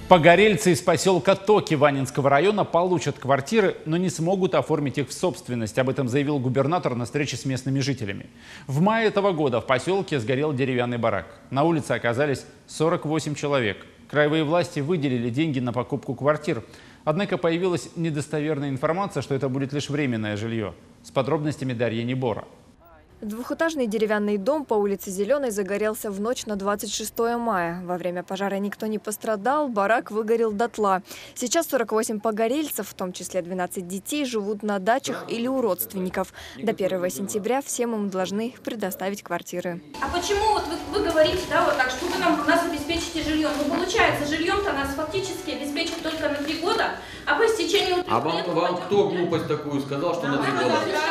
Погорельцы из поселка Токи Ванинского района получат квартиры, но не смогут оформить их в собственность. Об этом заявил губернатор на встрече с местными жителями. В мае этого года в поселке сгорел деревянный барак. На улице оказались 48 человек. Краевые власти выделили деньги на покупку квартир. Однако появилась недостоверная информация, что это будет лишь временное жилье. С подробностями Дарья Небора. Двухэтажный деревянный дом по улице Зеленой загорелся в ночь на 26 мая. Во время пожара никто не пострадал, барак выгорел дотла. Сейчас 48 погорельцев, в том числе 12 детей, живут на дачах или у родственников. До 1 сентября всем им должны предоставить квартиры. А почему вот вы говорите, да, вот так, что вы нас обеспечите жильем? Ну, получается, жильем-то нас фактически обеспечат только на 3 года, а по истечению 3 года... Вам кто глупость такую сказал, что на 3 года?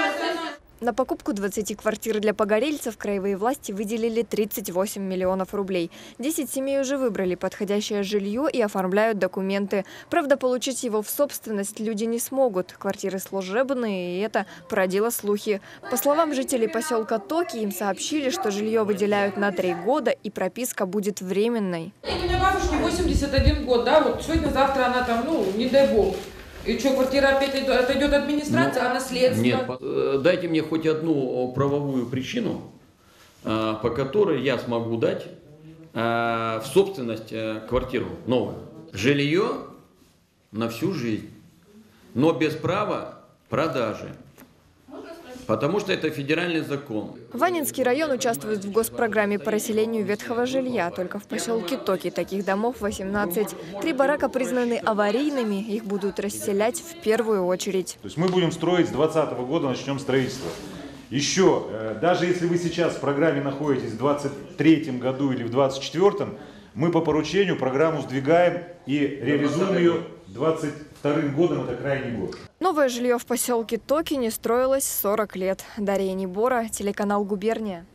На покупку 20 квартир для погорельцев краевые власти выделили 38 миллионов рублей. 10 семей уже выбрали подходящее жилье и оформляют документы. Правда, получить его в собственность люди не смогут. Квартиры служебные, и это породило слухи. По словам жителей поселка Токи, им сообщили, что жилье выделяют на 3 года и прописка будет временной. У меня бабушке 81 год, да, вот сегодня-завтра она там, ну, не дай бог. И что, квартира опять отойдет администрация, а наследство? Нет, дайте мне хоть одну правовую причину, по которой я смогу дать в собственность квартиру новую. Жилье на всю жизнь, но без права продажи. Потому что это федеральный закон. Ванинский район участвует в госпрограмме по расселению ветхого жилья. Только в поселке Токи таких домов 18. 3 барака признаны аварийными. Их будут расселять в первую очередь. То есть мы будем строить с 2020 года, начнем строительство. Еще, даже если вы сейчас в программе находитесь в 2023 году или в 2024, мы по поручению программу сдвигаем и реализуем ее 2022 годом, это крайний год. Новое жилье в поселке Токи не строилось 40 лет. Дарья Небора, телеканал «Губерния».